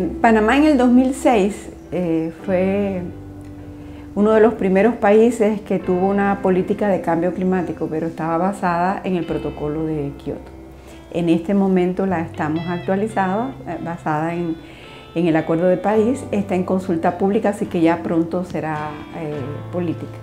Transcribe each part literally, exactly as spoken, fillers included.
Eh, Panamá en el dos mil seis eh, fue uno de los primeros países que tuvo una política de cambio climático, pero estaba basada en el protocolo de Kioto. En este momento la estamos actualizada, eh, basada en, en el Acuerdo de París, está en consulta pública, así que ya pronto será eh, política.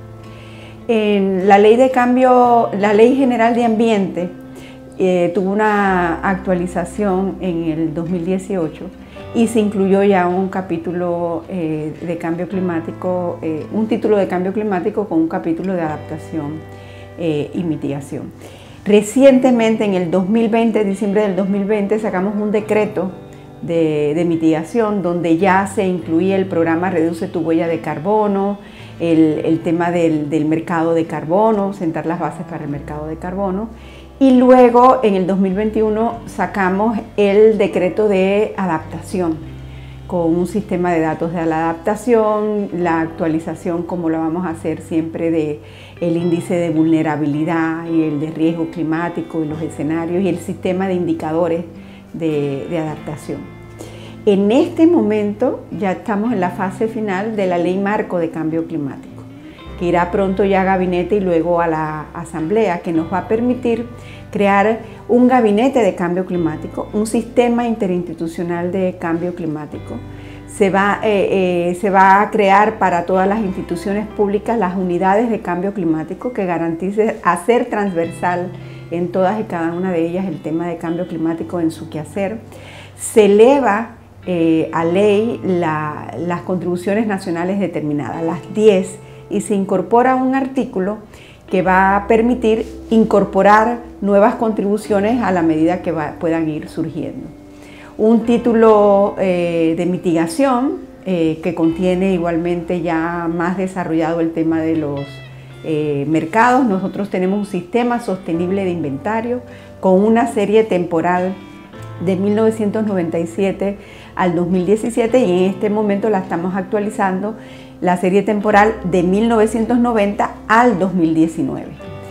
En la ley de cambio, la Ley General de Ambiente eh, tuvo una actualización en el dos mil dieciocho y se incluyó ya un capítulo eh, de cambio climático, eh, un título de cambio climático con un capítulo de adaptación eh, y mitigación. Recientemente, en el dos mil veinte, diciembre del dos mil veinte, sacamos un decreto de, de mitigación donde ya se incluía el programa Reduce tu huella de carbono, el, el tema del, del mercado de carbono, sentar las bases para el mercado de carbono. Y luego, en el dos mil veintiuno, sacamos el decreto de adaptación, con un sistema de datos de la adaptación, la actualización, como la vamos a hacer siempre, de el índice de vulnerabilidad y el de riesgo climático y los escenarios, y el sistema de indicadores de, de adaptación. En este momento ya estamos en la fase final de la Ley Marco de Cambio Climático, que irá pronto ya a gabinete y luego a la asamblea, que nos va a permitir crear un gabinete de cambio climático, un sistema interinstitucional de cambio climático. Se va, eh, eh, se va a crear para todas las instituciones públicas las unidades de cambio climático que garantice hacer transversal en todas y cada una de ellas el tema de cambio climático en su quehacer. Se eleva eh, a ley la, las contribuciones nacionales determinadas, las diez, y se incorpora un artículo que va a permitir incorporar nuevas contribuciones a la medida que va, puedan ir surgiendo. Un título eh, de mitigación eh, que contiene igualmente ya más desarrollado el tema de los eh, mercados. Nosotros tenemos un sistema sostenible de inventario con una serie temporal de mil novecientos noventa y siete al dos mil diecisiete, y en este momento la estamos actualizando, la serie temporal de mil novecientos noventa al dos mil diecinueve.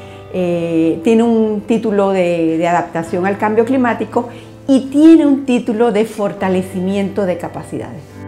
Eh, tiene un título de, de adaptación al cambio climático y tiene un título de fortalecimiento de capacidades.